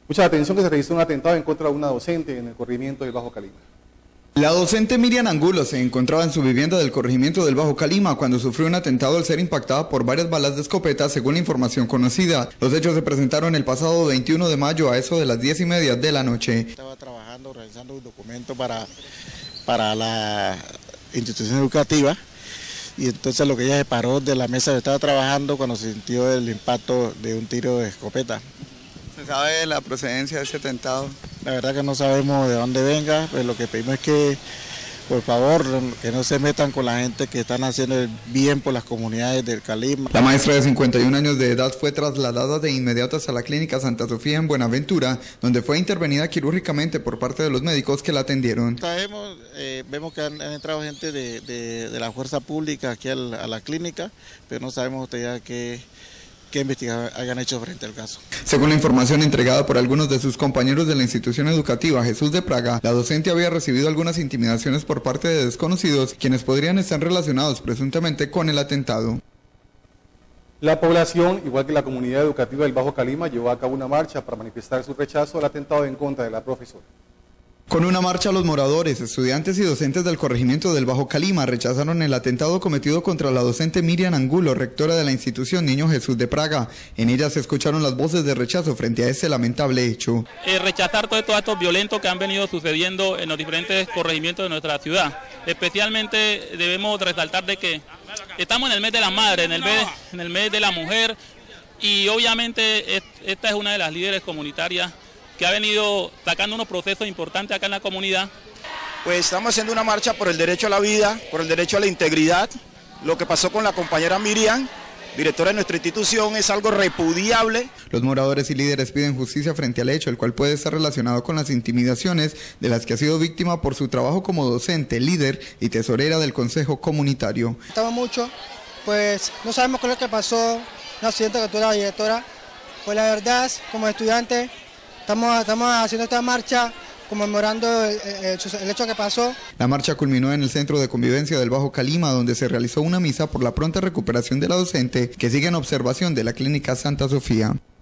Mucha atención que se registró un atentado en contra de una docente en el corregimiento del Bajo Calima. La docente Miriam Angulo se encontraba en su vivienda del corregimiento del Bajo Calima cuando sufrió un atentado al ser impactada por varias balas de escopeta, según la información conocida. Los hechos se presentaron el pasado 21 de mayo a eso de las 10:30 de la noche. Estaba trabajando, realizando un documento para la institución educativa, y entonces lo que ella se paró de la mesa que estaba trabajando cuando sintió el impacto de un tiro de escopeta. ¿Se sabe la procedencia de ese atentado? La verdad que no sabemos de dónde venga, pues lo que pedimos es que, por favor, que no se metan con la gente que están haciendo el bien por las comunidades del Calima. La maestra de 51 años de edad fue trasladada de inmediato hasta la clínica Santa Sofía en Buenaventura, donde fue intervenida quirúrgicamente por parte de los médicos que la atendieron. Vemos que han entrado gente de la fuerza pública aquí a la clínica, pero no sabemos todavía qué investigación hayan hecho frente al caso. Según la información entregada por algunos de sus compañeros de la institución educativa Jesús de Praga, la docente había recibido algunas intimidaciones por parte de desconocidos, quienes podrían estar relacionados presuntamente con el atentado. La población, igual que la comunidad educativa del Bajo Calima, llevó a cabo una marcha para manifestar su rechazo al atentado en contra de la profesora. Con una marcha, los moradores, estudiantes y docentes del corregimiento del Bajo Calima rechazaron el atentado cometido contra la docente Miriam Angulo, rectora de la institución Niño Jesús de Praga. En ella se escucharon las voces de rechazo frente a ese lamentable hecho. Rechazar todos estos actos violentos que han venido sucediendo en los diferentes corregimientos de nuestra ciudad. Especialmente debemos resaltar de que estamos en el mes de la madre, en el mes de la mujer, y obviamente esta es una de las líderes comunitarias que ha venido sacando unos procesos importantes acá en la comunidad. Pues estamos haciendo una marcha por el derecho a la vida, por el derecho a la integridad. Lo que pasó con la compañera Miriam, directora de nuestra institución, es algo repudiable. Los moradores y líderes piden justicia frente al hecho, el cual puede estar relacionado con las intimidaciones de las que ha sido víctima por su trabajo como docente, líder y tesorera del Consejo Comunitario. Estamos mucho, pues no sabemos qué es lo que pasó, un accidente que tuvo la directora. Pues la verdad, como estudiantes, Estamos haciendo esta marcha conmemorando el hecho que pasó. La marcha culminó en el Centro de Convivencia del Bajo Calima, donde se realizó una misa por la pronta recuperación de la docente, que sigue en observación de la Clínica Santa Sofía.